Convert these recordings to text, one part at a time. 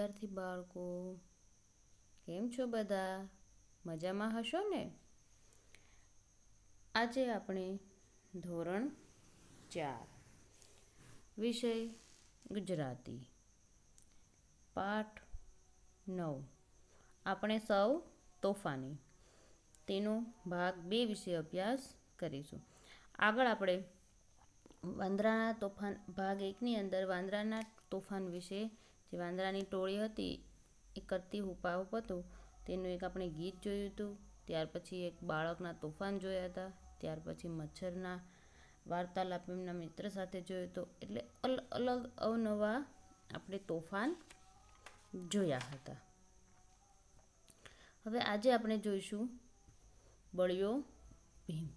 વિદ્યાર્થી બાળકો, કેમ છો બધા? મજામાં હશો ને? આજે આપણે ધોરણ 4 વિષય ગુજરાતી પાઠ 9 આપણે સૌ તોફાની તેનો ભાગ 2 વિશે અભ્યાસ કરીશું. આગળ આપણે વાંદરાના તોફાન ભાગ 1ની અંદર વાંદરાના તોફાન વિશે, જે વાંદરાની ટોળી હતી એ કરતી હુપાહુપ હતું તેનું એક આપણે ગીત જોયું હતું. ત્યાર પછી એક બાળકના તોફાન જોયા હતા. ત્યાર પછી મચ્છરના વાર્તાલાપ એમના મિત્ર સાથે જોયો હતો. એટલે અલગ અવનવા આપણે તોફાન જોયા હતા. હવે આજે આપણે જોઈશું બળ્યો ભીમ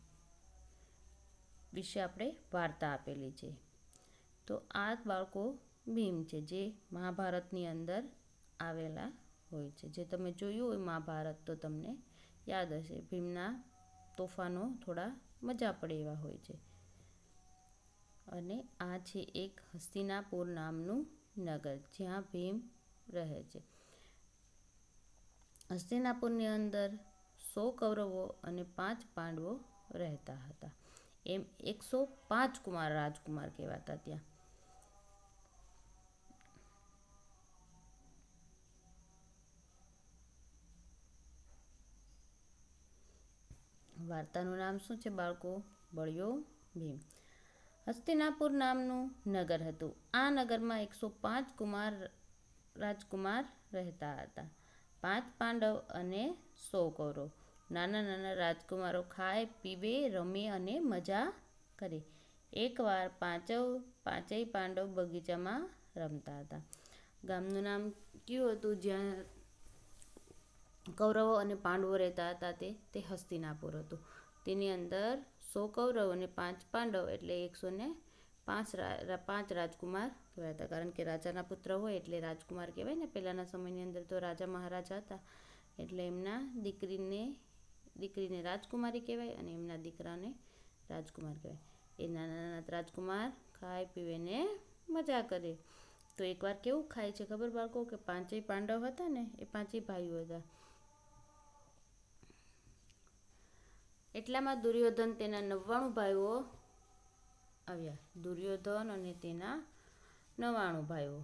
વિશે આપણે વાર્તા આપેલી છે. તો આ બાળકો ભીમ છે, જે મહાભારતની અંદર આવેલા હોય છે. જે તમે જોયું હોય મહાભારત તો તમને યાદ હશે. ભીમના તોફાનો થોડા મજા પડે એવા હોય છે. અને આ છે એક હસ્તિનાપુર નામનું નગર, જ્યાં ભીમ રહે છે. હસ્તિનાપુરની અંદર 100 કૌરવો અને 5 પાંડવો રહેતા હતા. એમ 105 રાજકુમાર કહેવાતા ત્યાં. વાર્તાનું નામ શું છે બાળકો? બળ્યો ભીમ. હસ્તિનાપુર નામનું નગર હતું. આ નગરમાં 105 રાજકુમાર રહેતા હતા. 5 પાંડવ અને 100 કૌરવ. નાના નાના રાજકુમારો ખાય, પીવે, રમે અને મજા કરે. એકવાર પાંચેય પાંડવ બગીચામાં રમતા હતા. ગામનું નામ કયું હતું જ્યાં કૌરવો અને પાંડવો રહેતા હતા? તે હસ્તિનાપુર હતું. તેની અંદર 100 કૌરવ અને 5 પાંડવ એટલે 105 રાજકુમાર કહેવાતા. કારણ કે રાજાના પુત્ર હોય એટલે રાજકુમાર કહેવાય ને. પહેલાંના સમયની અંદર તો રાજા મહારાજા હતા એટલે એમના દીકરીને રાજકુમારી કહેવાય અને એમના દીકરાને રાજકુમાર કહેવાય. એ નાના નાના રાજકુમાર ખાય, પીવે ને મજા કરે. તો એકવાર કેવું ખાય છે ખબર બાળકો? કે 5 પાંડવ હતા ને, એ 5 ભાઈઓ હતા. એટલામાં દુર્યોધન તેના 99 ભાઈઓ આવ્યા. દુર્યોધન અને તેના 99 ભાઈઓ.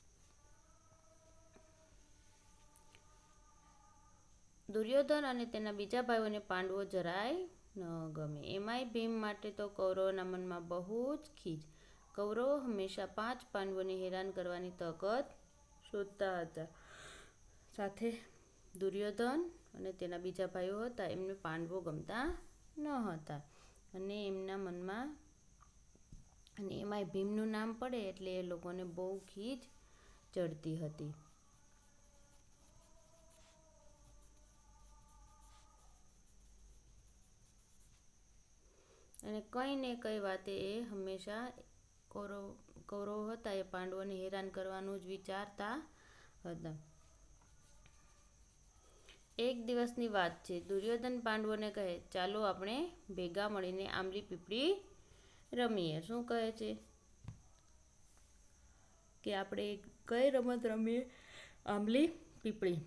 દુર્યોધન અને તેના બીજા ભાઈઓને પાંડવો જરાય ન ગમે. એમાંય ભીમ માટે તો કૌરવોના મનમાં બહુ જ ખીજ. કૌરવો હંમેશા 5 પાંડવોને હેરાન કરવાની તક જ શોધતા હતા. સાથે દુર્યોધન અને તેના બીજા ભાઈઓ હતા, એમને પાંડવો ગમતા ન હતા. અને એમના મનમાં, અને એમાંય ભીમનું નામ પડે એટલે એ લોકોને બહુ ખીજ ચડતી હતી. અને કંઈ ને કંઈ વાતે એ હંમેશા કૌરવો હતા એ પાંડવોને હેરાન કરવાનું જ વિચારતા હતા. એક દિવસની વાત છે. દુર્યોધન પાંડવોને કહે, ચાલો આપણે ભેગા મળીને આંબલી પીપળી રમીએ. શું કહે છે? કે આપણે કઈ રમત રમીએ? આંબલી પીપળી.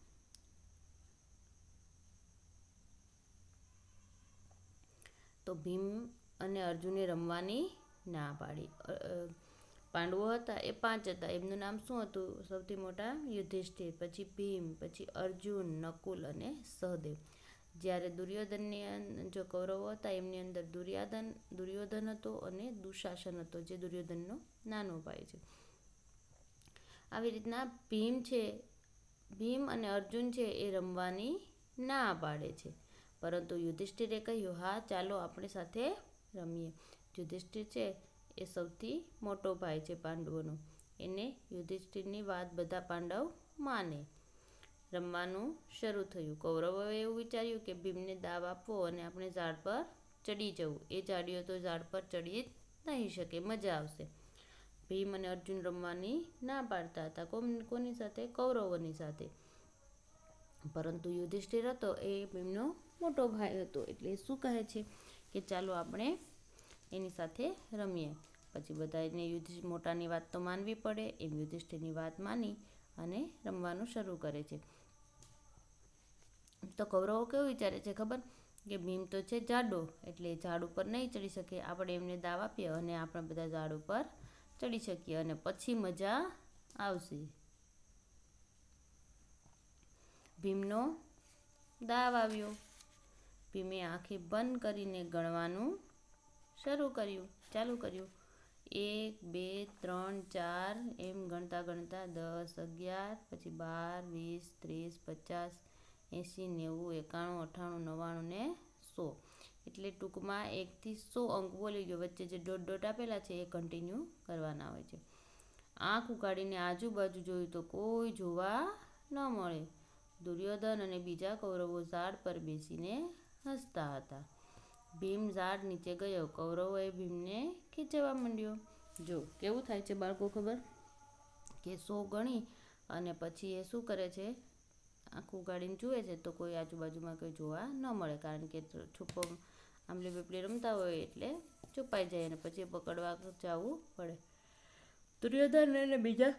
તો ભીમ અને અર્જુને રમવાની ના પાડી. પાંડવો હતા એ 5 હતા. એમનું નામ શું હતું? સૌથી મોટા યુધિષ્ઠિર, પછી ભીમ, પછી અર્જુન, નકુલ અને સહદેવ. જ્યારે જો કૌરવો હતા એમની અંદર દુર્યોધન હતો અને દુશાસન હતો, જે દુર્યોધનનો નાનો ભાઈ છે. આવી રીતના ભીમ અને અર્જુન છે એ રમવાની ના પાડે છે. પરંતુ યુધિષ્ઠિરે કહ્યું, હા ચાલો આપણે સાથે રમીએ. યુધિષ્ઠિર છે એ સૌથી મોટો ભાઈ છે પાંડવોનો. એને યુધિષ્ઠિરની વાત બધા પાંડવ માને. રમવાનું શરૂ થયું. કૌરવોએ એવું વિચાર્યું કે ભીમને દાવ આપવો અને આપણે ઝાડ પર ચડી જવું. એ ઝાડીઓ તો ઝાડ પર ચડી જ નહીં શકે, મજા આવશે. ભીમ અને અર્જુન રમવાની ના પાડતા હતા. કોની સાથે? કૌરવોની સાથે. પરંતુ યુધિષ્ઠિર હતો એ ભીમનો મોટો ભાઈ હતો એટલે શું કહે છે કે ચાલો આપણે એની સાથે રમીએ. પછી બધાને મોટાની વાત તો માનવી પડે. એમ યુધિષ્ઠિરની વાત માની અને રમવાનું શરૂ કરે છે. તો કૌરવો કેવું વિચારે છે ખબર, કે ભીમ તો છે જાડો, એટલે ઝાડ ઉપર નહીં ચડી શકે. આપણે એમને દાવ આપીએ અને આપણે બધા ઝાડ ઉપર ચડી શકીએ અને પછી મજા આવશે. ભીમનો દાવ આવ્યો. ભીમે આંખે બંધ કરીને ગણવાનું ચાલુ કર્યું. 1 2 3 4 એમ ગણતા ગણતા 10 11 પછી 12 20 30 50 80 90 91 98 99 ને 100. એટલે ટૂંકમાં 1 થી 100 અંક બોલી ગયો. વચ્ચે જે ડોટ આપેલા છે એ કન્ટિન્યુ કરવાના હોય છે. આંખ ઉગાડીને આજુબાજુ જોયું તો કોઈ જોવા ન મળે. દુર્યોધન અને બીજા કૌરવો ઝાડ પર બેસીને હસતા હતા. ભીમ ઝાડ નીચે ગયો. કૌરવોએ ભીમને ખીચવા માંડ્યો. જો કેવું થાય છે બાળકો ખબર, કે 100 ગણી અને પછી એ શું કરે છે, આંખું ગાડીને જુએ છે તો કોઈ આજુબાજુમાં કોઈ જોવા ન મળે, કારણ કે છુપો આંબલી પીપળી રમતા હોય એટલે છુપાઈ જાય અને પછી પકડવા જવું પડે. દુર્યોધન અને બીજા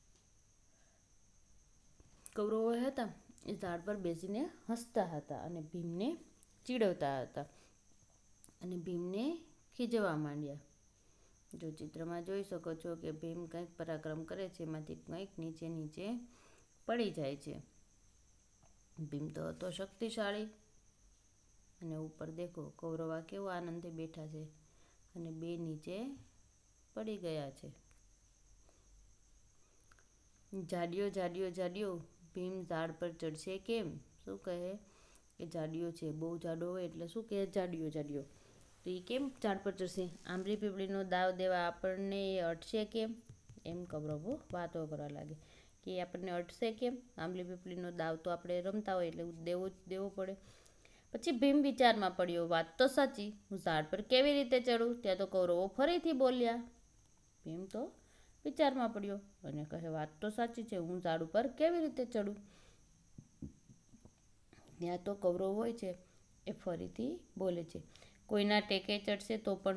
કૌરવો હતા એ ઝાડ પર બેસીને હસતા હતા અને ભીમને ચીડવતા હતા અને ભીમને ખીજવા માંડ્યા. જો ચિત્રમાં જોઈ શકો છો કે ભીમ કંઈક પરાક્રમ કરે છે, એમાંથી કંઈક નીચે પડી જાય છે. ભીમ તો હતો શક્તિશાળી અને ઉપર દેખો કૌરવા કેવો આનંદથી બેઠા છે અને બે નીચે પડી ગયા છે. જાડિયો ભીમ ઝાડ પર ચડશે કેમ? શું કહે કે જાડિયો છે, બહુ જાડો હોય એટલે શું કહે જાડિયો. તો એ કેમ ઝાડ પર ચડશે? આંબલી પીપળીનો દાવ દેવા આપણને એ અટશે કેમ? એમ કૌરવો વાતો કરવા લાગે કે આપણને અટશે કેમ? આંબલી પીપળીનો દાવ તો આપણે રમતા હોય એટલે દેવો પડે. પછી ભીમ વિચારમાં પડ્યો. વાત તો સાચી, હું ઝાડ પર કેવી રીતે ચડું? ત્યાં તો કૌરવો ફરીથી બોલ્યા. ભીમ તો વિચારમાં પડ્યો અને કહે વાત તો સાચી છે, હું ઝાડ ઉપર કેવી રીતે ચડું? ત્યાં તો કૌરવ હોય છે એ ફરીથી બોલે છે. કોઈના ટેકે ચડશે તો પણ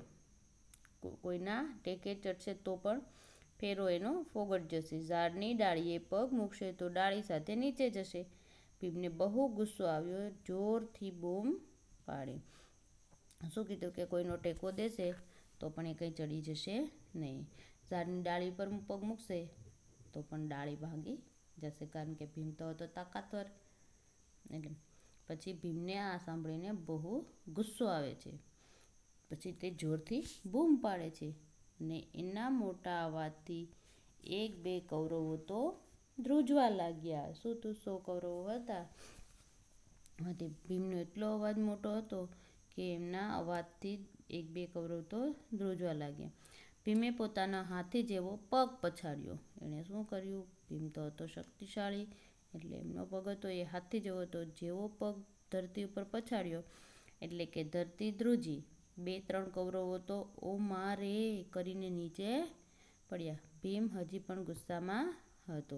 ફેરો એનો ફોગટ જશે. ઝાડની ડાળીએ પગ મૂકશે તો ડાળી સાથે નીચે જશે. ભીમને બહુ ગુસ્સો આવ્યો. જોરથી બૂમ પાડી. શું કીધું કે કોઈનો ટેકો દેશે તો પણ એ કંઈ ચડી જશે નહીં. ઝાડની ડાળી પર પગ મૂકશે તો પણ ડાળી ભાંગી જશે, કારણ કે ભીમ તો હતો તાકાતવર. એટલે પછી ભીમને આ સાંભળીને બહુ ગુસ્સો આવે છે. પછી તે જોરથી બૂમ પાડે છે અને એના મોટા અવાજથી 1-2 કૌરવો તો ધ્રુજવા લાગ્યા. શું તો 100 કૌરવો હતા, એમાંથી ભીમનો એટલો અવાજ મોટો હતો કે એમના અવાજથી 1-2 કૌરવ તો ધ્રુજવા લાગ્યા. ભીમે પોતાના હાથી જેવો પગ પછાડ્યો. એણે શું કર્યું? ભીમ તો હતો શક્તિશાળી એટલે એમનો પગ હતો એ હાથી જેવો હતો. જેવો પગ ધરતી ઉપર પછાડ્યો એટલે કે ધરતી ધ્રુજી. 2-3 કૌરવો તો ઓ મા રે કરીને નીચે પડ્યા. ભીમ હજી પણ ગુસ્સામાં હતો.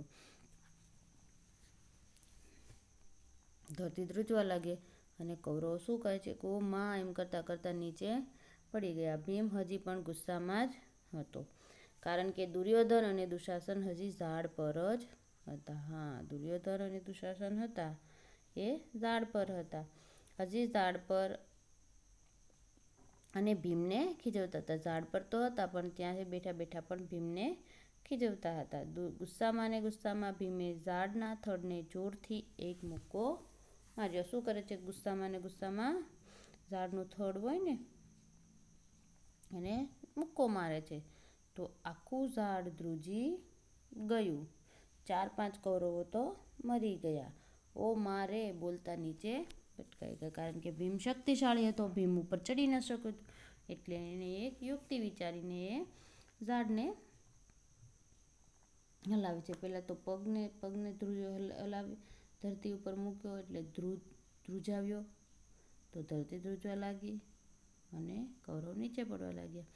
ધરતી ધ્રુજવા લાગે અને કૌરવો શું કહે છે કે ઓ મા એમ કરતાં નીચે પડી ગયા. ભીમ હજી પણ ગુસ્સામાં જ હતો, કારણ કે દુર્યોધન અને દુશાસન હજી ઝાડ પર જ હતા. હા, દુર્યોધન અને દુશાસન હતા એ ઝાડ પર હતા, હજી ઝાડ પર, અને ભીમને ખીજવતા હતા. ઝાડ પર તો હતા પણ ત્યાંથી બેઠા પણ ભીમને ખીજવતા હતા. ગુસ્સામાં ભીમે ઝાડના થડને જોરથી એક મુક્કો માર્યો. શું કરે છે? ગુસ્સામાં ઝાડનું થડ હોય ને એને મુક્કો મારે છે તો આખું ઝાડ ધ્રુજી ગયું. 4-5 કૌરવો તો મરી ગયા. ઓ મારે બોલતા નીચે પટકાઈ ગયા, કારણ કે ભીમ શક્તિશાળી હતો, ભીમ ઉપર ચડી ન શક્યો. એટલે એણે એક યુક્તિ વિચારીને એ ઝાડને હલાવે છે. પહેલાં તો પગને હલાવી ધરતી ઉપર મૂક્યો એટલે ધ્રુજાવ્યો તો ધરતી ધ્રુજવા લાગી અને કૌરવ નીચે પડવા લાગ્યા.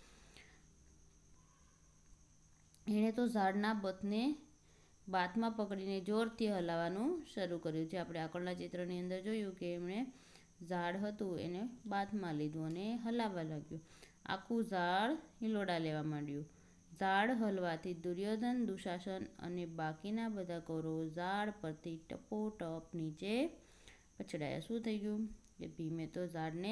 એણે તો ઝાડના બથને બાથમાં પકડીને જોરથી હલાવવાનું શરૂ કર્યું છે. આપણે આગળના ચિત્રની અંદર જોયું કે એમણે ઝાડ હતું એને બાથમાં લીધું અને હલાવવા લાગ્યું. આખું ઝાડ હિલોડા લેવા માંડ્યું. ઝાડ હલવાથી દુર્યોધન, દુશાસન અને બાકીના બધા કૌરવો ઝાડ પરથી ટપોટપ નીચે પછડાયા. શું થઈ ગયું કે ભીમે તો ઝાડને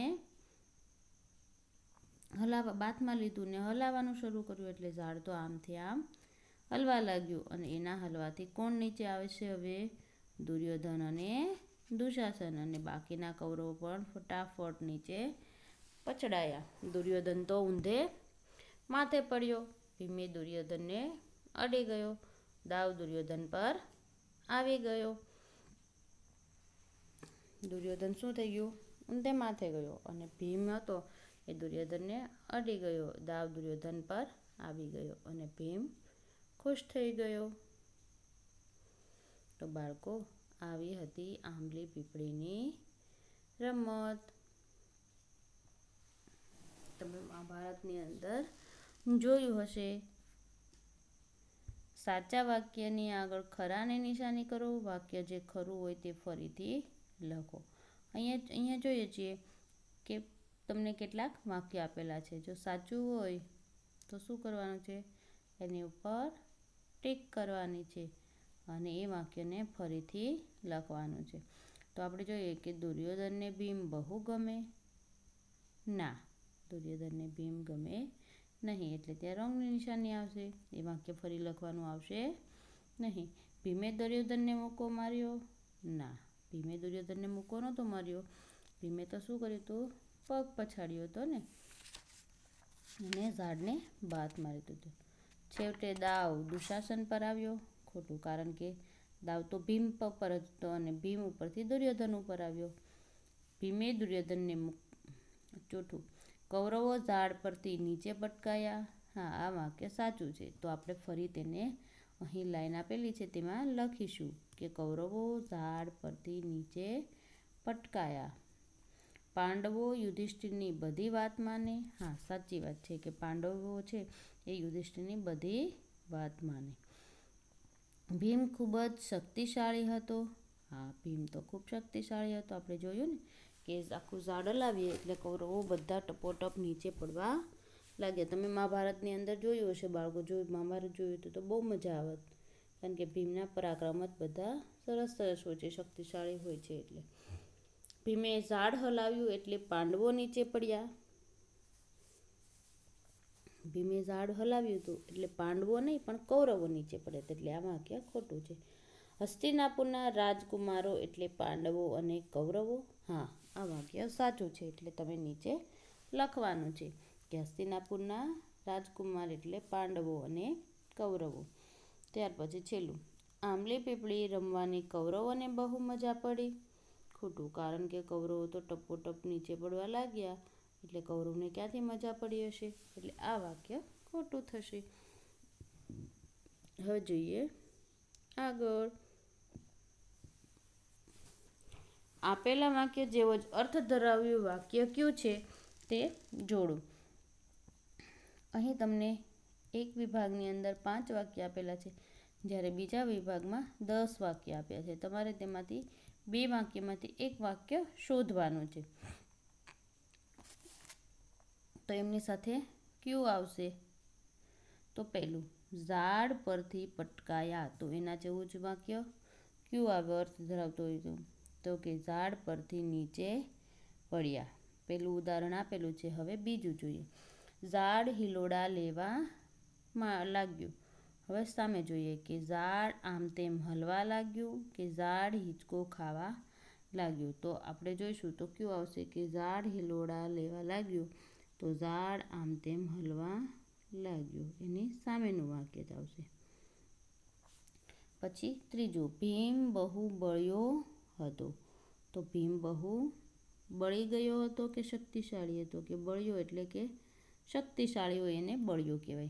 બાથમાં લીધું ને હલાવવાનું શરૂ કર્યું, એટલે ઝાડ તો આમથી આમ હલવા લાગ્યું. અને એના હલવાથી કોણ નીચે આવે છે? હવે દુર્યોધન અને દુશાસન અને બાકીના કૌરવો પણ ફટાફટ નીચે પછડાયા. દુર્યોધન તો ઊંધે માથે પડ્યો. ભીમે દુર્યોધનને અડી ગયો. દાવ દુર્યોધન પર આવી ગયો. દુર્યોધન શું થઈ ગયું? ઊંધે માથે ગયો. અને ભીમ હતો એ દુર્યોધનને અડી ગયો. દાવ દુર્યોધન પર આવી ગયો અને ભીમ ખુશ થઈ ગયો. તો બાળકો, આવી હતી આંબલી પીપળીની રમત. તમે મહાભારતની અંદર જોયું હશે. સાચા વાક્યની આગળ ખરાની નિશાની કરો. વાક્ય જે ખરું હોય તે ફરીથી લખો. અહીંયા જોઈએ છીએ કે તમને કેટલાક વાક્ય આપેલા છે. જો સાચું હોય તો શું કરવાનું છે? એની ઉપર ટીક કરવાની છે અને એ વાક્યને ફરીથી લખવાનું છે. તો આપણે જોઈએ કે દુર્યોધનને ભીમ બહુ ગમે. ના, દુર્યોધનને ભીમ ગમે નહીં, એટલે ત્યાં રંગની નિશાની આવશે. એ વાક્ય ફરી લખવાનું આવશે નહીં. ભીમે દુર્યોધનને મુક્કો માર્યો. ના, ભીમે દુર્યોધનને મુક્કો નહોતો માર્યો. ભીમે તો શું કર્યું હતું? પગ પછાડ્યો હતો ને, અને ઝાડને બાથ મારી દીધું. છેવટે દાવ દુશાસન પર આવ્યો. ખોટું, કારણ કે દાવ તો ભીમ પર જ હતો અને ભીમ ઉપરથી દુર્યોધન ઉપર આવ્યો. ભીમે દુર્યોધનને ચોથું, કૌરવો ઝાડ પરથી નીચે પટકાયા. હા, આ વાક્ય સાચું છે. તો આપણે ફરી તેને અહીં લાઈન આપેલી છે તેમાં લખીશું કે કૌરવો ઝાડ પરથી નીચે પટકાયા. પાંડવો યુધિષ્ઠિરની બધી વાત માને. હા, સાચી વાત છે કે પાંડવો છે એ યુધિષ્ઠિરની બધી વાત માને. ભીમ ખૂબ જ શક્તિશાળી હતો. હા, ભીમ તો ખૂબ શક્તિશાળી હતો. આપણે જોયું ને કે આખું ઝાડ હલાવીએ એટલે કૌરવો બધા ટપોટપ નીચે પડવા લાગ્યા. તમે મહાભારતની અંદર જોયું હશે બાળકો. મહાભારત જોયું હતું તો બહુ મજા આવત, કારણ કે ભીમના પરાક્રમ જ બધા સરસ સરસ હોય છે, શક્તિશાળી હોય છે. એટલે ભીમે ઝાડ હલાવ્યું એટલે પાંડવો નીચે પડ્યા. ભીમે ઝાડ હલાવ્યું હતું એટલે પાંડવો નહીં પણ કૌરવો નીચે પડ્યા. એટલે આ વાક્ય ખોટું છે. હસ્તિનાપુરના રાજકુમારો એટલે પાંડવો અને કૌરવો. હા, આ વાક્ય સાચું છે. એટલે તમે નીચે લખવાનું છે કે હસ્તિનાપુરના રાજકુમાર એટલે પાંડવો અને કૌરવો. ત્યાર પછી છેલ્લું, આંબલી પીપળી રમવાની કૌરવોને બહુ મજા પડી. ખોટું, કારણ કે કૌરવો તો ટપોટપ નીચે પડવા લાગ્યા, એટલે કૌરવને ક્યાંથી મજા પડી હશે? એટલે આ વાક્ય ખોટું થશે. હવે જોઈએ આગળ. આપેલા વાક્ય જેવો જ અર્થ ધરાવ્યું વાક્ય કયું છે તે જોડો. અહીં તમને એક વિભાગની અંદર 5 વાક્ય આપેલા છે, જ્યારે બીજા વિભાગમાં 10 વાક્ય આપ્યા છે. તમારે તેમાંથી 2 વાક્યમાંથી 1 વાક્ય શોધવાનું છે. તો એમની સાથે કયું આવશે? તો પહેલું, ઝાડ પરથી પટકાયા. તો એના જેવું જ વાક્ય કયું આવે અર્થ ધરાવતો હોય તો કે ઝાડ પરથી નીચે પડ્યા. પહેલું ઉદાહરણ આપેલું છે. હવે બીજું જોઈએ. ઝાડ હિલોડા લેવા લાગ્યું. હવે સામે જોઈએ કે ઝાડ આમ તેમ હલવા લાગ્યું કે ઝાડ હિંચકો ખાવા લાગ્યું. તો આપણે જોઈશું તો કયું આવશે કે ઝાડ હિલોડા લેવા લાગ્યું. તો ઝાડ આમ તેમ હલવા લાગ્યું, એની સામેનું વાક્ય જ આવશે. પછી ત્રીજું, ભીમ બહુ બળ્યો હતો. તો ભીમ બહુ બળી ગયો હતો કે શક્તિશાળી હતો? કે બળ્યો એટલે કે શક્તિશાળી હોય એને બળ્યો કહેવાય.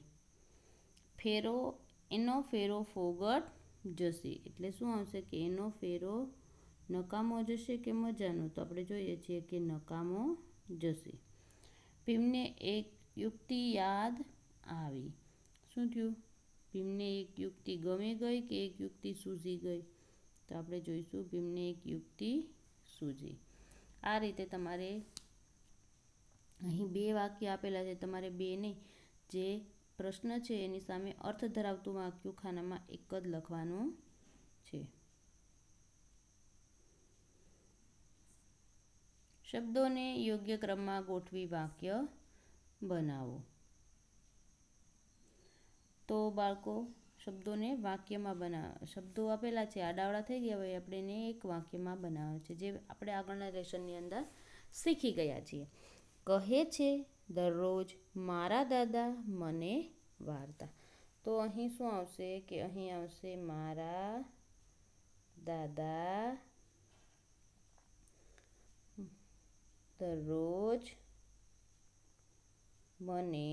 એનો ફેરો ફોગટ જશે. એટલે શું આવશે કે એનો ફેરો નકામો જશે કે મજાનો? તો આપણે જોઈએ છીએ કે નકામો જશે. ભીમને એક યુક્તિ યાદ આવી. શું થયું? ભીમને એક યુક્તિ ગમી ગઈ કે એક યુક્તિ સૂઝી ગઈ? તો આપણે જોઈશું ભીમને એક યુક્તિ સૂઝી. આ રીતે તમારે અહીં 2 વાક્ય આપેલા છે. તમારે 2 નહીં, જે પ્રશ્ન છે એની સામે અર્થ ધરાવતું વાક્ય ખાનામાં એક જ લખવાનું છે. શબ્દોને યોગ્ય ક્રમમાં ગોઠવી વાક્ય બનાવો. તો બાળકો શબ્દોને વાક્યમાં શબ્દો આપેલા છે, આડાવડા થઈ ગયા હોય, આપણે એને એક વાક્યમાં બનાવે છે, જે આપણે આગળના લેસનની અંદર શીખી ગયા છીએ. કહે છે દરરોજ મારા દાદા મને વાર્તા. તો અહીં શું આવશે કે અહીં આવશે મારા દાદા દરરોજ મને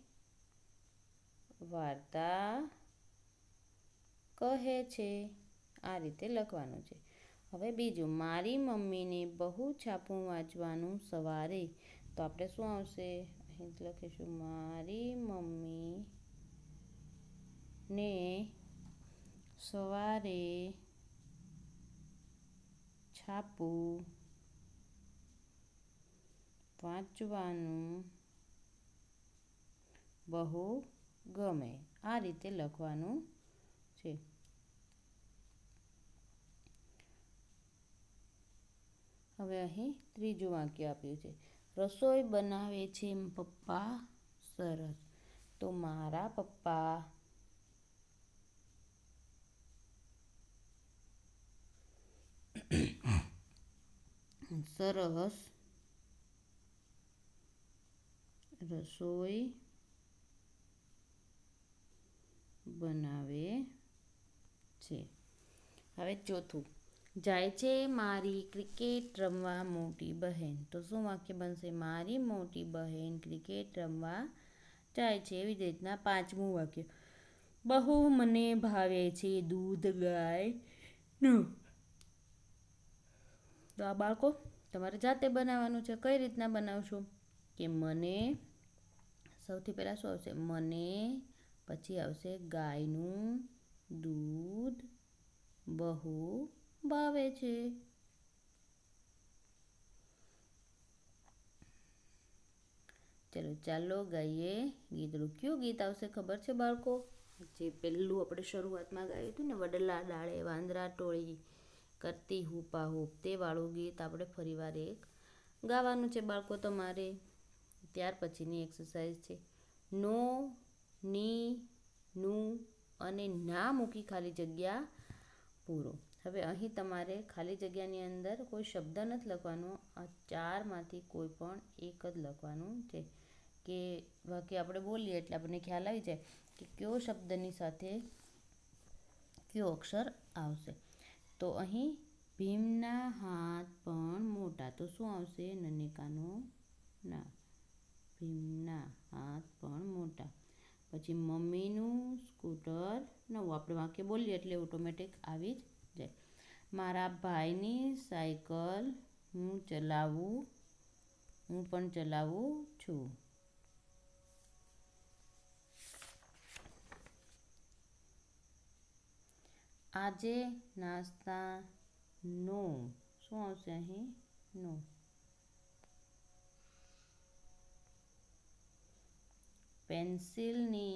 વાર્તા કહે છે. આ રીતે લખવાનું છે. હવે બીજું, મારી મમ્મીને બહુ છાપું વાંચવાનું સવારે. તો આપણે શું આવશે, અહીં લખીશું મારી મમ્મીને સવારે છાપું વાંચવાનું બહુ ગમે. આ રીતે લખવાનું છે. હવે અહીં ત્રીજું વાક્ય આપ્યું છે, રસોઈ બનાવે છે પપ્પા સરસ. તો મારા પપ્પા સરસ રસોઈ બનાવે છે. હવે ચોથું, જાય છે મારી ક્રિકેટ રમવા મોટી બહેન. તો શું વાક્ય બનશે, મારી મોટી બહેન ક્રિકેટ રમવા જાય છે. એવી જ રીતના પાંચમું વાક્ય, બહુ મને ભાવે છે દૂધ ગાયનું. તો આ બાળકો તમારે જાતે બનાવવાનું છે. કઈ રીતના બનાવશો કે મને, સૌથી પહેલાં શું આવશે, મને, પછી આવશે ગાયનું દૂધ બહુ ભાવે છે. ચાલો ગાઈએ ગીતનું. કયું ગીત આવશે ખબર છે બાળકો? જે પહેલું આપણે શરૂઆતમાં ગાયું હતું ને, વડલા ડાળે વાંદરા ટોળી કરતી હુપા હુપ, તે વાળું ગીત આપણે ફરીવાર એક ગાવાનું છે બાળકો તમારે. ત્યાર પછીની એક્સરસાઇઝ છે, નો, ની, નું અને ના મૂકી ખાલી જગ્યા પૂરો. હવે અહીં તમારે ખાલી જગ્યાની અંદર કોઈ શબ્દ નથી લખવાનો, આ ચારમાંથી કોઈ પણ એક જ લખવાનું છે. કે વાક્ય આપણે બોલીએ એટલે આપણને ખ્યાલ આવી જાય કે કયો શબ્દની સાથે કયો અક્ષર આવશે. તો અહીં ભીમના હાથ પણ મોટા. તો શું આવશે, નનિકાનો ના, ભીમના હાથ પણ મોટા. પછી મમ્મીનું સ્કૂટર નવું. આપણે વાક્ય બોલીએ એટલે ઓટોમેટિક આવી જ જાય. મારા ભાઈની સાયકલ હું પણ ચલાવું છું. આજે નાસ્તાનો, શું આવશે અહીં, નો. પેન્સિલની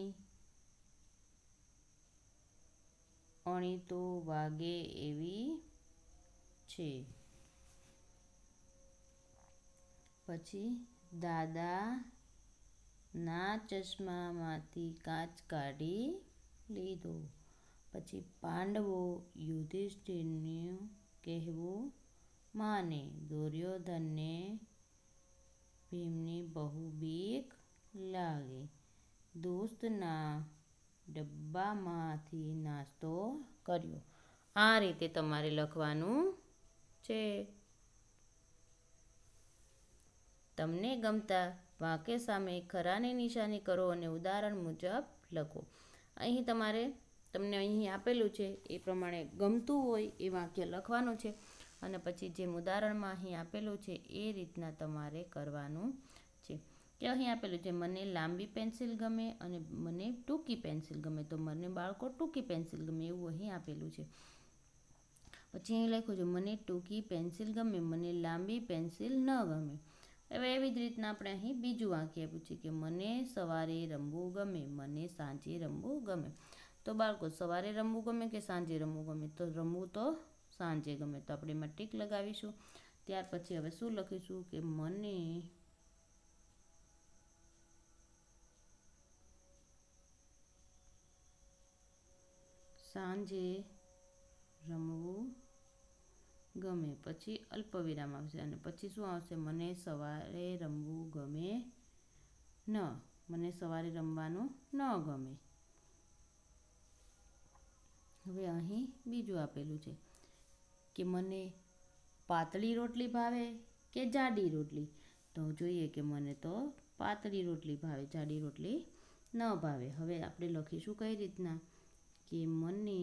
અણી તો વાગે એવી છે. પછી દાદાના ચશ્મામાંથી કાચ કાઢી લીધો. પછી પાંડવો યુધિષ્ઠિરનું કહેવું માને. દુર્યોધનને ભીમની બહુ બીક લાગે. દોસ્તના ડબ્બામાંથી નાસ્તો કર્યો. આ રીતે તમારે લખવાનું છે. તમને ગમતા વાક્ય સામે ખરાની નિશાની કરો અને ઉદાહરણ મુજબ લખો. અહીં તમને અહીં આપેલું છે એ પ્રમાણે ગમતું હોય એ વાક્ય લખવાનું છે અને પછી જેમ ઉદાહરણમાં અહીં આપેલું છે એ રીતના તમારે કરવાનું છે. કે અહીં આપેલું છે, મને લાંબી પેન્સિલ ગમે અને મને ટૂંકી પેન્સિલ ગમે. તો મને બાળકો ટૂંકી પેન્સિલ ગમે એવું અહીં આપેલું છે. પછી અહીં લખ્યું છે, મને ટૂંકી પેન્સિલ ગમે, મને લાંબી પેન્સિલ ન ગમે. હવે એવી જ રીતના આપણે અહીં બીજું વાક્ય આપ્યું છે કે મને સવારે રમવું ગમે, મને સાંજે રમવું ગમે. તો બાળકો સવારે રમવું ગમે કે સાંજે રમવું ગમે? તો રમવું તો સાંજે ગમે, તો આપણે એમાં ટીક લગાવીશું. ત્યાર પછી હવે શું લખીશું કે મને સાંજે રમવું ગમે, પછી અલ્પવિરામ આવશે અને પછી શું આવશે? મને સવારે રમવું ગમે ન, મને સવારે રમવાનું ન ગમે. હવે અહીં બીજું આપેલું છે કે મને પાતળી રોટલી ભાવે કે જાડી રોટલી? તો જોઈએ કે મને તો પાતળી રોટલી ભાવે, જાડી રોટલી ન ભાવે. હવે આપણે લખીશું કઈ રીતના કે મને,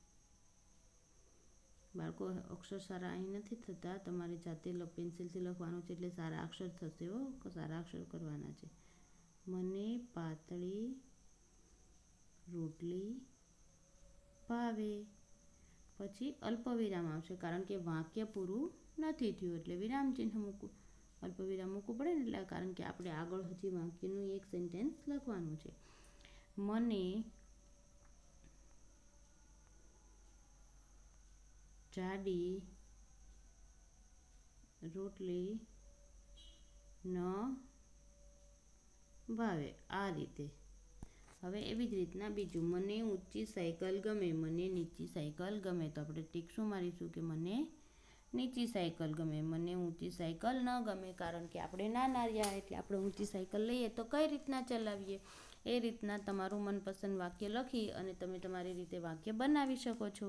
બાળકો અક્ષર સારા અહીં નથી થતા, તમારે જાતે પેન્સિલથી લખવાનું છે એટલે સારા અક્ષર થશે હો, સારા અક્ષર કરવાના છે. મને પાતળી રોટલી ભાવે, પછી અલ્પવિરામ આવશે કારણ કે વાક્ય પૂરું નથી થયું એટલે વિરામ ચિહ્ન મૂકવું, અલ્પવિરામ મૂકવું પડે ને, એટલે કારણ કે આપણે આગળ હજી વાક્યનું એક સેન્ટેન્સ લખવાનું છે. મને જાડી રોટલી ન ભાવે, આ રીતે. હવે એવી જ રીતના બીજું, મને ઊંચી સાયકલ ગમે, મને નીચી સાયકલ ગમે. તો આપણે ટીક શું મારીશું કે મને નીચી સાયકલ ગમે, મને ઊંચી સાયકલ ન ગમે કારણ કે આપણે નાના રહ્યા એટલે આપણે ઊંચી સાયકલ લઈએ તો કઈ રીતના ચલાવીએ, એ રીતના તમારું મનપસંદ વાક્ય લખી અને તમે તમારી રીતે વાક્ય બનાવી શકો છો.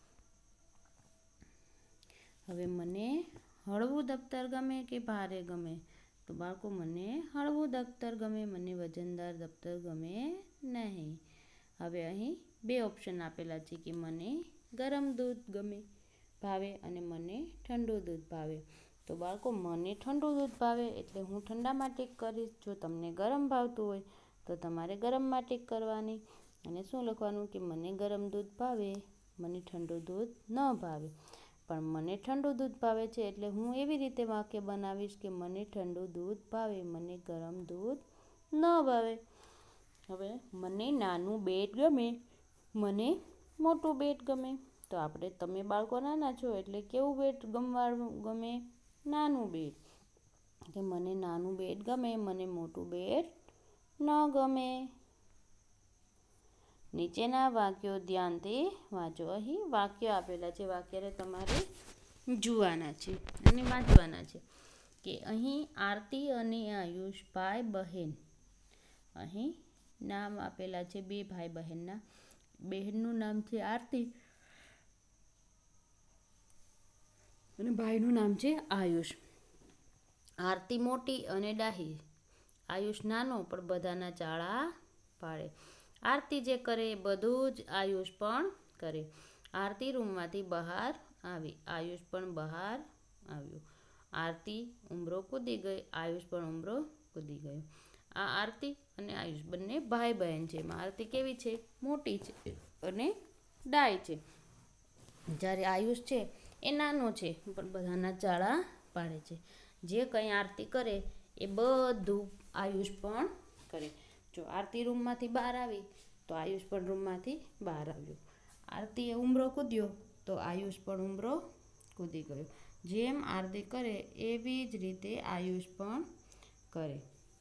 હવે મને હળવું દફતર ગમે કે ભારે ગમે? તો બાળકો મને હળવું દફતર ગમે, મને વજનદાર દફતર ગમે નહીં. હવે અહીં બે ઓપ્શન આપેલા છે કે મને ગરમ દૂધ ગમે ભાવે અને મને ઠંડુ દૂધ ભાવે. તો બાળકો મને ઠંડુ દૂધ ભાવે એટલે હું ઠંડામાં ટીક કરીશ. જો તમને ગરમ ભાવતું હોય તો તમારે ગરમમાં ટીક કરવાની અને શું લખવાનું કે મને ગરમ દૂધ ભાવે, મને ઠંડુ દૂધ ન ભાવે. પણ મને ઠંડુ દૂધ ભાવે છે એટલે હું એવી રીતે વાક્ય બનાવીશ કે મને ઠંડુ દૂધ ભાવે, મને ગરમ દૂધ ન ભાવે. હવે મને નાનું બેટ ગમે, મને મોટું બેટ ગમે. તો આપણે, તમે બાળકો નાના છો એટલે કેવું બેટ ગમે? નાનું બેટ. કે મને નાનું બેટ ગમે, મને મોટું બેટ ન ગમે. નીચેના વાક્યો ધ્યાનથી વાંચો. અહીં વાક્યો આપેલા છે, વાક્યને તમારે જોવાના છે અને વાંચવાના છે. કે અહીં આરતી અને આયુષ ભાઈ બહેન, અહીં નામ આપેલા છે બે ભાઈ બહેનના. બહેનનું નામ છે આરતી અને ભાઈનું નામ છે આયુષ. આરતી મોટી અને ડાહી, આયુષ નાનો પણ બધાના ચાળા પાડે. આરતી જે કરે એ બધું જ આયુષ પણ કરે. આરતી રૂમમાંથી બહાર આવી, આયુષ પણ બહાર આવ્યો. આરતી ઉંબરો કૂદી ગઈ, આયુષ પણ ઉંબરો કૂદી ગયો. આ આરતી અને આયુષ બંને ભાઈ બહેન છે. એમાં આરતી કેવી છે? મોટી છે અને ડાય છે. જ્યારે આયુષ છે એ નાનો છે પણ બધાના ચાળા પાડે છે. જે કંઈ આરતી કરે એ બધું આયુષ પણ કરે. જો આરતી રૂમમાંથી બહાર આવી તો આયુષ પણ રૂમમાંથી બહાર આવ્યો. આરતીએ ઉંબરો કૂદ્યો તો આયુષ પણ ઉંબરો કૂદી ગયો. જેમ આરતી કરે એવી જ રીતે આયુષ પણ કરે.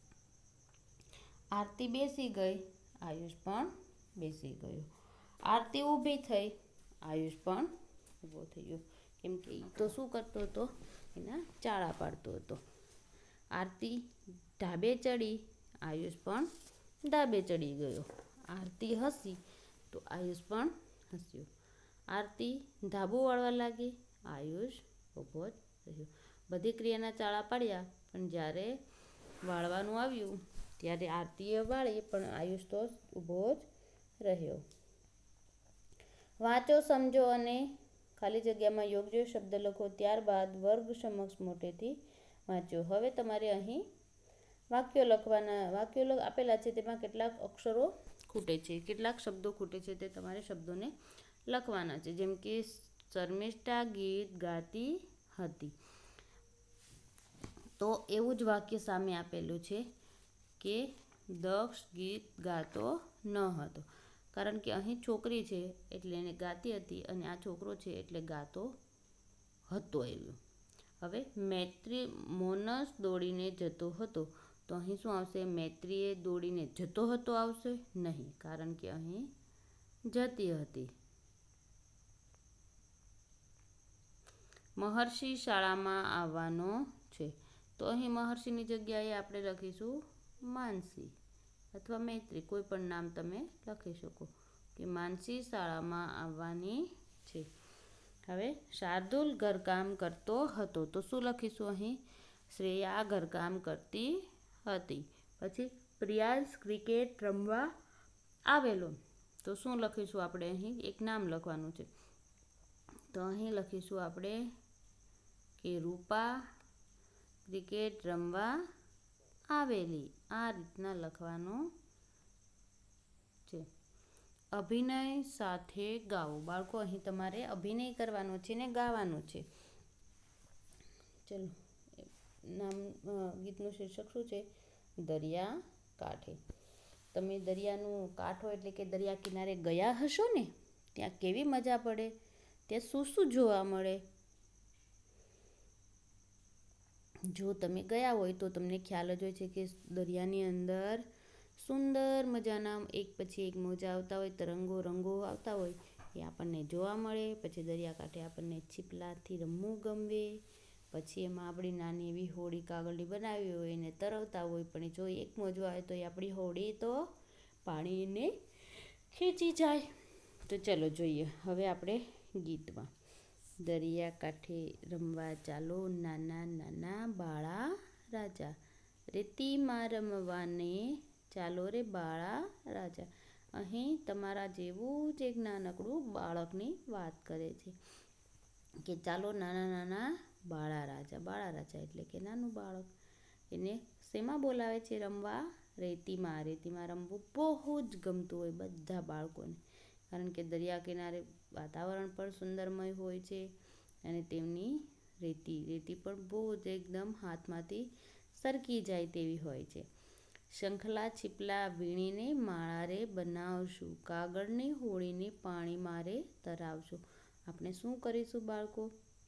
આરતી બેસી ગઈ, આયુષ પણ બેસી ગયો. આરતી ઊભી થઈ, આયુષ પણ ઊભો થઈ ગયો. કેમ કે એ તો શું કરતો હતો? એના ચાળા પાડતો હતો. આરતી ધાબે ચડી, આયુષ પણ ધાબે ચડી ગયો. આરતી હસી તો આયુષ પણ હસ્યો. આરતી ધાબુ વાળવા લાગી, આયુષ ઊભો જ રહ્યો. બધી ક્રિયાના ચાળા પાડ્યા પણ જ્યારે વાળવાનું આવ્યું ત્યારે આરતીએ વાળી પણ આયુષ તો ઊભો જ રહ્યો. વાંચો, સમજો અને ખાલી જગ્યામાં યોગ્ય શબ્દ લખો. ત્યારબાદ વર્ગ સમક્ષ મોટેથી વાંચો. હવે તમારે અહીં વાક્યો લખવાના. વાક્યો આપેલા છે તેમાં કેટલાક અક્ષરો ખૂટે છે, કેટલાક શબ્દો ખૂટે છે, તે તમારે શબ્દોને લખવાના છે. જેમ કે શર્મિષ્ઠા ગીત ગાતી હતી. તો એવું જ વાક્ય સામે આપેલું છે કે દક્ષ ગીત ગાતો ન હતો, કારણ કે અહીં છોકરી છે એટલે એને ગાતી હતી અને આ છોકરો છે એટલે ગાતો હતો એવું. હવે મૈત્રી મોનસ દોડીને જતો હતો, તો અહીં શું આવશે? મૈત્રીએ દોડીને જતો હતો આવશે નહીં, કારણ કે અહીં જતી હતી. મહર્ષિ શાળામાં આવવાનો છે, તો અહીં મહર્ષિની જગ્યાએ આપણે લખીશું માનસી અથવા મૈત્રી, કોઈ પણ નામ તમે લખી શકો કે માનસી શાળામાં આવવાની છે. હવે શાર્દુલ ઘરકામ કરતો હતો, તો શું લખીશું અહીં? શ્રેયા ઘરકામ કરતી હતી. પછી પ્રિયાંશ ક્રિકેટ રમવા આવેલો, તો શું લખીશું આપણે? અહીં એક નામ લખવાનું છે, તો અહીં લખીશું આપણે કે રૂપા ક્રિકેટ રમવા આવેલી. આ રીતના લખવાનું છે. અભિનય સાથે ગાઓ. બાળકો અહીં તમારે અભિનય કરવાનો છે ને ગાવાનું છે. ચલો, નામ ગીતનું શીર્ષક શું છે? દરિયા કાંઠે. તમે દરિયાનું કાંઠો એટલે કે દરિયા કિનારે ગયા હશો ને, ત્યાં કેવી મજા પડે, ત્યાં શું શું જોવા મળે? જો તમે ગયા હોય તો તમને ખ્યાલ જ હોય છે કે દરિયાની અંદર સુંદર મજાના એક પછી એક મોજા આવતા હોય, તરંગો રંગો આવતા હોય, એ આપણને જોવા મળે. પછી દરિયાકાંઠે આપણને છીપલાથી રમવું ગમે. પછી એમાં આપણી નાની એવી હોડી કાગળની બનાવી હોય એને તરવતા હોય, પણ જો એક મોજો આવે તો એ આપણી હોડી તો પાણીને ખેંચી જાય. તો ચલો જોઈએ હવે આપણે ગીતમાં. દરિયાકાંઠે રમવા ચાલો નાના નાના બાળા રાજા, રેતીમાં રમવાને ચાલો રે બાળા રાજા. અહીં તમારા જેવું જ એક નાનકડું બાળકની વાત કરે છે કે ચાલો નાના નાના બાળા રાજા. બાળા રાજા એટલે કે નાનું બાળક. એને શેમાં બોલાવે છે? રમવા. રેતીમાં. રેતીમાં રમવું બહુ જ ગમતું હોય બધા બાળકોને, કારણ કે દરિયા કિનારે વાતાવરણ પણ સુંદરમય હોય છે અને તેમની રેતી પણ બહુ જ એકદમ હાથમાંથી સરકી જાય તેવી હોય છે. શંખલા છીપલા વીણીને માળા રે બનાવશું, કાગળની હોળીને પાણી મારે તરાવશું. આપણે શું કરીશું બાળકો?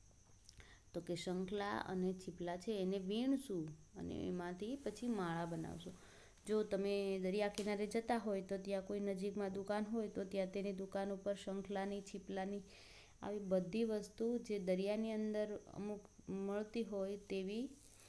તો કે શંખલા અને છીપલા છે એને વીણશું અને એમાંથી પછી માળા બનાવશું. જો તમે દરિયા કિનારે જતા હોય તો ત્યાં કોઈ નજીકમાં દુકાન હોય તો ત્યાં તેની દુકાન ઉપર શંખલાની, છીપલાની આવી બધી વસ્તુ જે દરિયાની અંદર અમુક મળતી હોય તેવી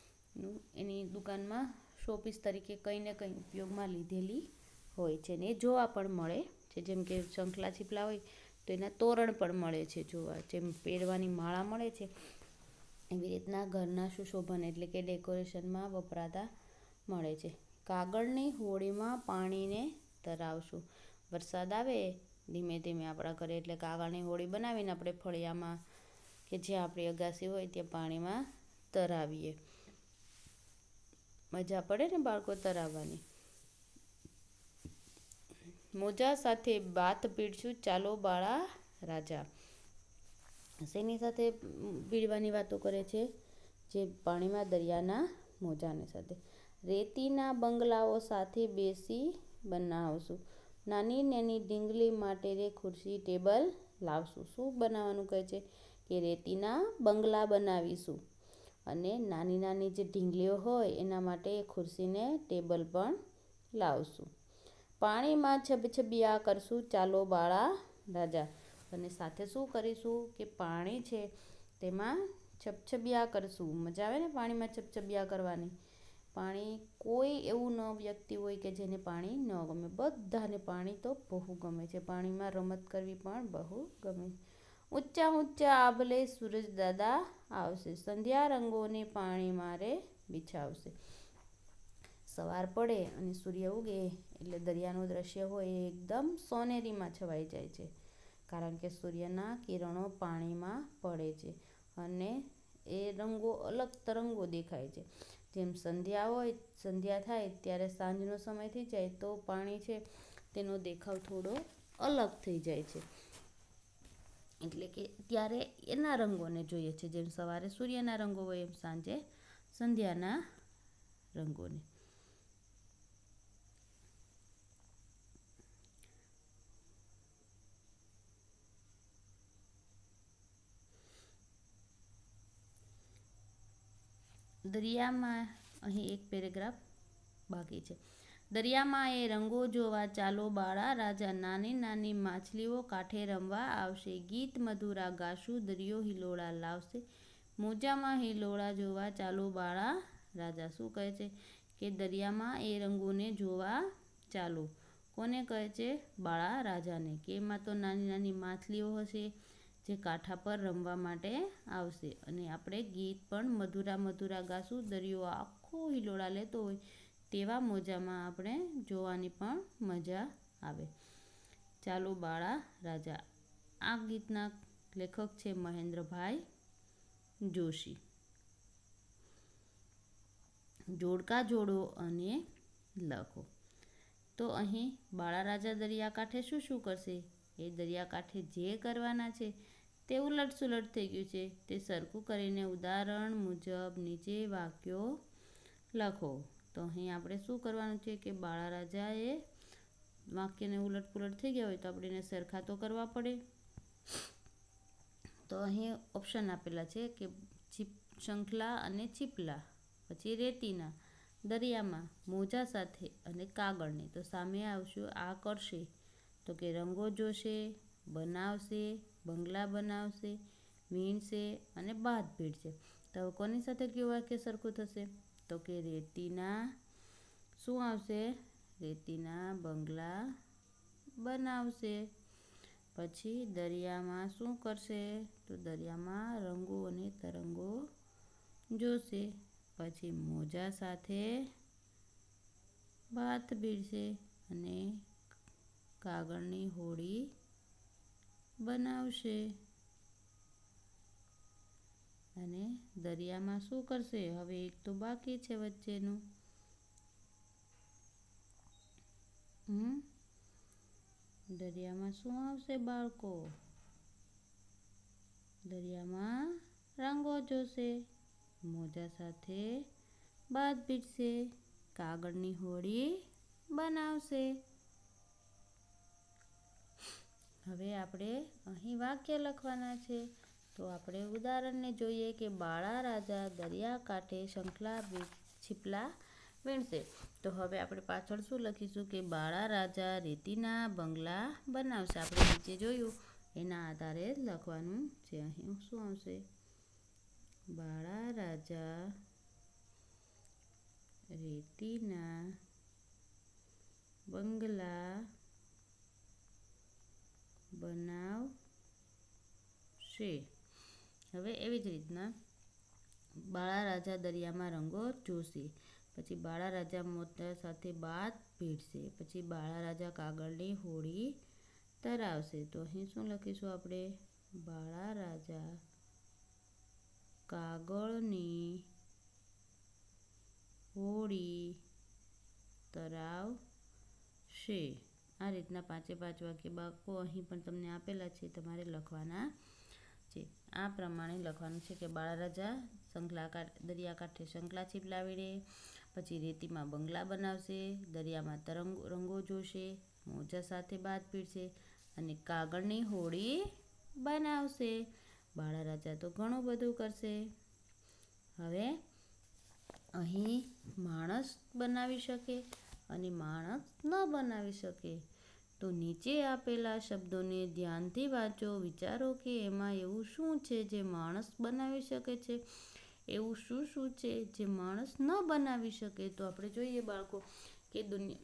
એની દુકાનમાં શોપીસ તરીકે કંઈ ને કંઈ ઉપયોગમાં લીધેલી હોય છે ને એ જોવા પણ મળે છે. જેમ કે શંખલા છીપલા હોય તો એના તોરણ પણ મળે છે જોવા, જેમ પહેરવાની માળા મળે છે એવી રીતના ઘરના સુશોભન એટલે કે ડેકોરેશનમાં વપરાતા મળે છે. કાગળની હોળીમાં પાણીને તરાવશું. વરસાદ આવે ધીમે ધીમે આપણા ઘરે એટલે કાગળની હોળી બનાવીને આપણે ફળિયામાં કે જ્યાં આપણી અગાસી હોય ત્યાં પાણીમાં તરાવીએ. મજા પડે ને બાળકો તરાવવાની. મોજા સાથે બાત ભીડશું ચાલો બાળા રાજા. શેની સાથે ભીડવાની વાતો કરે છે? જે પાણીમાં દરિયાના મોજાની સાથે. રેતીના બંગલાઓ સાથે બેસી બનાવશું. નાની નાની ઢીંગલી માટે રે ખુરશી ટેબલ લાવશું. શું બનાવવાનું કહે છે? કે રેતીના બંગલા બનાવીશું અને નાની નાની જે ઢીંગલીઓ હોય એના માટે ખુરશીને ટેબલ પણ લાવશું. પાણીમાં છબછબિયા કરશું ચાલો બાળા રાજા. અને સાથે શું કરીશું? કે પાણી છે તેમાં છબછબિયા કરશું. મજા આવે ને પાણીમાં છબછબિયા કરવાની. પાણી કોઈ એવું ન વ્યક્તિ હોય કે જેને પાણી ન ગમે, બધાને પાણી તો બહુ ગમે છે. પાણીમાં રમત કરવી પણ બહુ ગમે. ઊંચા ઊંચા આભલે સૂરજ દાદા આવશે, સંધ્યા રંગોને પાણી મારે બિછાવશે. સવાર પડે અને સૂર્ય ઉગે એટલે દરિયાનું દ્રશ્ય હોય એ એકદમ સોનેરીમાં છવાઈ જાય છે, કારણ કે સૂર્યના કિરણો પાણીમાં પડે છે અને એ રંગો અલગ તરંગો દેખાય છે. જેમ સંધ્યા થાય ત્યારે સાંજનો સમય થઈ જાય તો પાણી છે તેનો દેખાવ થોડો અલગ થઈ જાય છે, એટલે કે ત્યારે એના રંગોને જોઈએ છે. જેમ સવારે સૂર્યના રંગો હોય એમ સાંજે સંધ્યાના રંગોને. દરિયામાં અહીં એક પેરેગ્રાફ બાકી છે. દરિયામાં એ રંગો જોવા ચાલો બાળા રાજા, નાની નાની માછલીઓ કાંઠે રમવા આવશે. ગીત મધુરા ગાશું, દરિયો હિલોળા લાવશે. મોજામાં હિલોળા જોવા ચાલો બાળા રાજા. શું કહે છે કે દરિયામાં એ રંગોને જોવા ચાલો. કોને કહે છે? બાળા રાજાને. કે એમાં તો નાની નાની માછલીઓ હશે જે કાંઠા પર રમવા માટે આવશે. અને આપણે ગીત પણ મધુરા મધુરા ગાશું, દરિયો આખો હિલોળા લેતો હોય તેવા મોજામાં આપણે જોવાની પણ મજા આવે. ચાલો બાળા રાજા. આ ગીતના લેખક છે મહેન્દ્રભાઈ જોશી. જોડકા જોડો અને લખો. તો અહીં બાળા રાજા દરિયાકાંઠે શું શું કરશે? એ દરિયાકાંઠે જે કરવાના છે તે ઉલટ સુલટ થઈ ગયું છે. તે સરખું કરીને ઉદાહરણ મુજબ નીચે વાક્યો લખો. તો અહીં આપણે શું કરવાનું છે કે બાળા રાજાએ વાક્યને ઉલટ પુલટ થઈ ગયા હોય તો આપણે એને સરખા તો કરવા પડે. તો અહીં ઓપ્શન આપેલા છે કે શંખલા અને ચીપલા, પછી રેતીના, દરિયામાં, મોજા સાથે અને કાગળની. તો સામે આવશું આ કરશે તો કે રંગો જોશે, બનાવશે, બંગલા બનાવશે, વીણશે અને બાદ ભીડશે. તો કોની સાથે કયું વાક્ય સરખું થશે? તો કે રેતીના શું આવશે? રેતીના બંગલા બનાવશે. પછી દરિયામાં શું કરશે? તો દરિયામાં રંગો અને તરંગો જોશે. પછી મોજા સાથે ભાત ભીડશે અને કાગળની હોડી બનાવશે. અને દરિયામાં શું કરશે? હવે એક તો બાકી છે વચ્ચેનું. દરિયામાં શું આવશે બાળકો? દરિયામાં રંગો જોશે, મોજા સાથે બાદ ભીડશે, કાગળની હોડી બનાવશે. હવે આપણે અહીં વાક્ય લખવાના છે. તો આપણે ઉદાહરણને જોઈએ કે બાળા રાજા દરિયાકાંઠે શંખલા છીપલા વીણશે. તો હવે આપણે પાછળ શું લખીશું કે બાળા રાજા રેતીના બંગલા બનાવશે. આપણે નીચે જોયું એના આધારે લખવાનું છે. અહીં શું આવશે? બાળા રાજા રેતીના બંગલા બનાવશે. હવે એવી જ રીતના બાળા રાજા દરિયામાં રંગો જોશે. પછી બાળા રાજા મોજા સાથે બાદ ભીડશે. પછી બાળા રાજા કાગળની હોડી તરાવશે. તો અહીં શું લખીશું આપણે? બાળા રાજા કાગળની હોડી તરાવશે. આ રીતના 5 વાક્ય બાળકો અહીં પણ તમને આપેલા છે, તમારે લખવાના છે. આ પ્રમાણે લખવાનું છે કે બાળા રાજા દરિયાકાંઠે શંખલા છીપલા વીણે, પછી રેતીમાં બંગલા બનાવશે, દરિયામાં રંગો જોશે, મોજા સાથે બાદ ભીડશે અને કાગળની હોડી બનાવશે. બાળા રાજા તો ઘણું બધું કરશે. હવે અહીં માણસ બનાવી શકે અને માણસ ન બનાવી શકે. તો નીચે આપેલા શબ્દોને ધ્યાનથી વાંચો. વિચારો કે એમાં એવું શું છે જે માણસ બનાવી શકે છે, એવું શું શું છે જે માણસ ન બનાવી શકે. તો આપણે જોઈએ બાળકો કે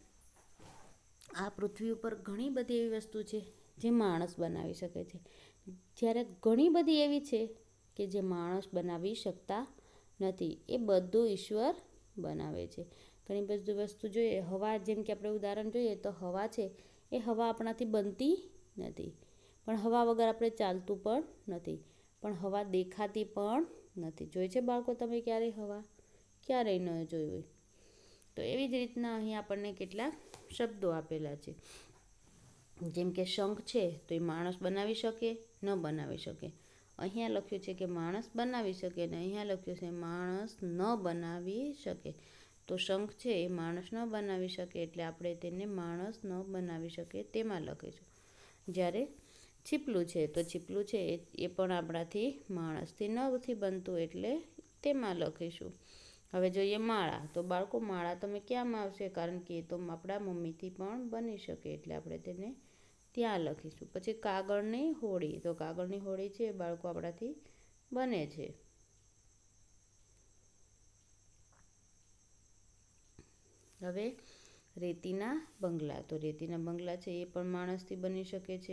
આ પૃથ્વી ઉપર ઘણી બધી એવી વસ્તુ છે જે માણસ બનાવી શકે છે, જ્યારે ઘણી બધી એવી છે કે જે માણસ બનાવી શકતા નથી. એ બધું ઈશ્વર બનાવે છે. ઘણી બધી વસ્તુ જોઈએ, હવા, જેમ કે આપણે ઉદાહરણ જોઈએ તો હવા છે એ હવા આપણાથી બનતી નથી, પણ હવા વગર આપણે ચાલતું પણ નથી, પણ હવા દેખાતી પણ નથી. જોઈ છે બાળકો તમે ક્યારેય હવા? ક્યારેય ન જોઈ હોય. તો એવી જ રીતના અહીં આપણને કેટલાક શબ્દો આપેલા છે. જેમ કે શંખ છે તો એ માણસ બનાવી શકે? ન બનાવી શકે. અહીંયા લખ્યું છે કે માણસ બનાવી શકે ને અહીંયા લખ્યું છે માણસ ન બનાવી શકે. તો શંખ છે એ માણસ ન બનાવી શકે એટલે આપણે તેને માણસ ન બનાવી શકે તેમાં લખીશું. જ્યારે છીપલું છે તો છીપલું છે એ પણ આપણાથી માણસથી નથી બનતું એટલે તેમાં લખીશું. હવે જોઈએ માળા. તો બાળકો માળા તમે ક્યાંમાં આવશે? કારણ કે એ તો આપણા મમ્મીથી પણ બની શકે એટલે આપણે તેને ત્યાં લખીશું. પછી કાગળની હોડી. તો કાગળની હોડી છે બાળકો આપણાથી બને છે. હવે રેતીના બંગલા. તો રેતીના બંગલા છે એ પણ માણસથી બની શકે છે.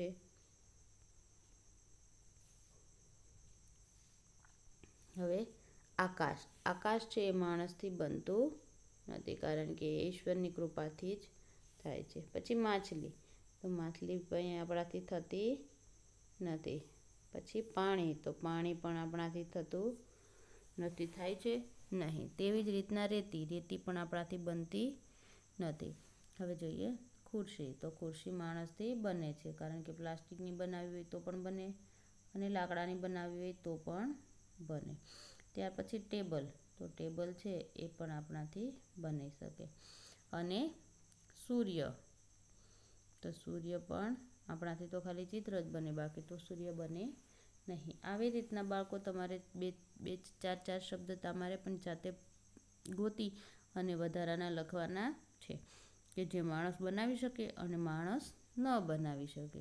હવે આકાશ. આકાશ છે એ માણસથી બનતું નથી કારણ કે ઈશ્વરની કૃપાથી જ થાય છે. પછી માછલી. તો માછલી પણ આપણાથી થતી નથી. પછી પાણી. તો પાણી પણ આપણાથી થતું નથી, થાય છે નહીં. તેવી જ રીતના રેતી. રેતી પણ આપણાથી બનતી નથી. હવે જોઈએ ખુરશી. તો ખુરશી માણસથી બને છે કારણ કે પ્લાસ્ટિકની બનાવી હોય તો પણ બને અને લાકડાની બનાવી હોય તો પણ બને. ત્યાર પછી ટેબલ. તો ટેબલ છે એ પણ આપણાથી બની શકે. અને સૂર્ય. તો સૂર્ય પણ આપણાથી તો ખાલી ચિત્ર જ બને, બાકી તો સૂર્ય બને નહીં. આવી રીતના બાળકો તમારે બે ચાર શબ્દ તમારે પણ જાતે ગોતી અને વધારાના લખવાના છે કે જે માણસ બનાવી શકે અને માણસ ન બનાવી શકે.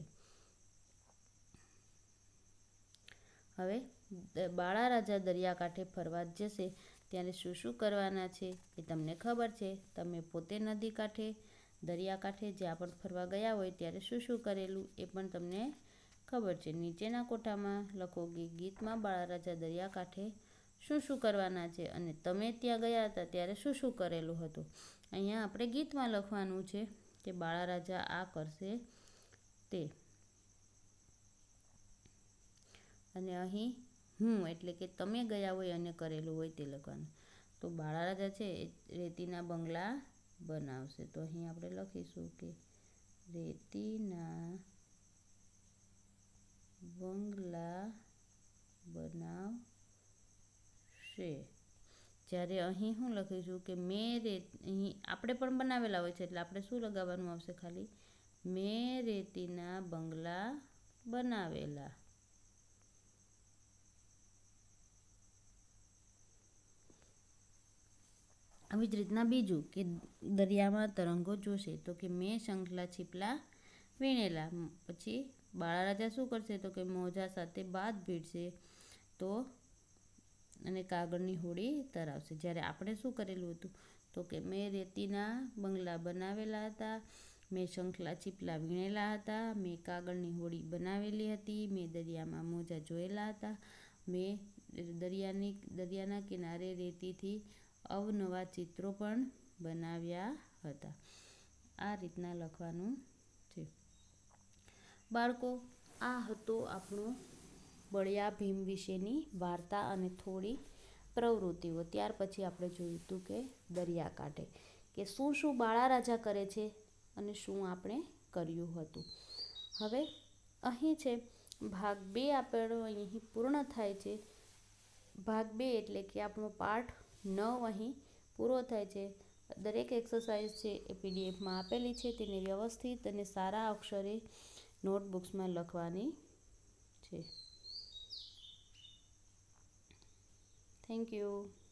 હવે બાળા રાજા દરિયાકાંઠે ફરવા જશે ત્યારે શું શું કરવાના છે એ તમને ખબર છે. તમે પોતે નદી કાંઠે, દરિયાકાંઠે જ્યાં પણ ફરવા ગયા હોય ત્યારે શું શું કરેલું એ પણ તમને ખબર છે. નીચેના કોઠામાં લખો કે ગીતમાં બાળા રાજા દરિયાકાંઠે શું શું કરવાના છે અને તમે ત્યાં ગયા હતા ત્યારે શું શું કરેલું હતું. અહીંયા આપણે ગીતમાં લખવાનું છે કે બાળા રાજા આ કરશે તે. અને અહીં હું એટલે કે તમે ગયા હોય અને કરેલું હોય તે લખવાનું. તો બાળા રાજા છે એ રેતીના બંગલા બનાવશે. તો અહીં આપણે લખીશું કે રેતીના બંગલા બનાવશે. જ્યારે અહીં હું લખીશું કે અહીં આપણે પણ બનાવેલા હોય છે એટલે આપણે શું લગાવવાનું આવશે? ખાલી મેં રેતીના બંગલા બનાવેલા. આવી જ રીતના બીજું કે દરિયામાં તરંગો જોશે. તો કે મેં શંખલા છીપલા વીણેલા. પછી બાળા રાજા શું કરશે? તો કે મોજા સાથે બાદ ભીડશે તો અને કાગળની હોડી તરાવશે. જ્યારે આપણે શું કરેલું હતું? તો કે મેં રેતીના બંગલા બનાવેલા હતા, મેં શંખલા છીપલા વીણેલા હતા, મેં કાગળની હોડી બનાવેલી હતી, મેં દરિયામાં મોજા જોયેલા હતા, મેં દરિયાના કિનારે રેતીથી અવનવા ચિત્રો પણ બનાવ્યા હતા. આ રીતના લખવાનું છે. બાળકો આ હતો આપણો બળિયા ભીમ વિશેની વાર્તા અને થોડી પ્રવૃત્તિઓ. ત્યાર પછી આપણે જોયું હતું કે દરિયાકાંઠે કે શું શું બાળા રાજા કરે છે અને શું આપણે કર્યું હતું. હવે અહીં છે ભાગ 2 આપણો અહીં પૂર્ણ થાય છે. ભાગ 2 એટલે કે આપણો પાઠ 9 અહીં પૂરો થાય છે. દરેક એક્સરસાઇઝ છે એ પીડીએફમાં આપેલી છે. તેને વ્યવસ્થિત અને સારા અક્ષરે નોટબુક્સમાં લખવાની છે. Thank you.